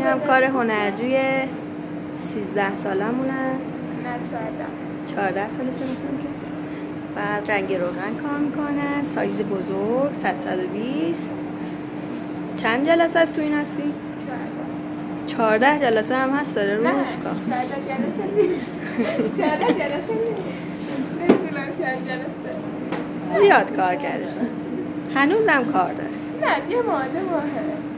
هم کار هنرجوی 13 سالمون است. نه 14 سالشه مثلا که بعد رنگ روغن کار میکنه، سایز بزرگ 120. چند جلسه از تو این هستی؟ 14 جلسه هم هست داره روش کار. 14 جلسه نمیدونم چند جلسه. زیاد کار کرده، هنوزم کار داره. نه یه ماه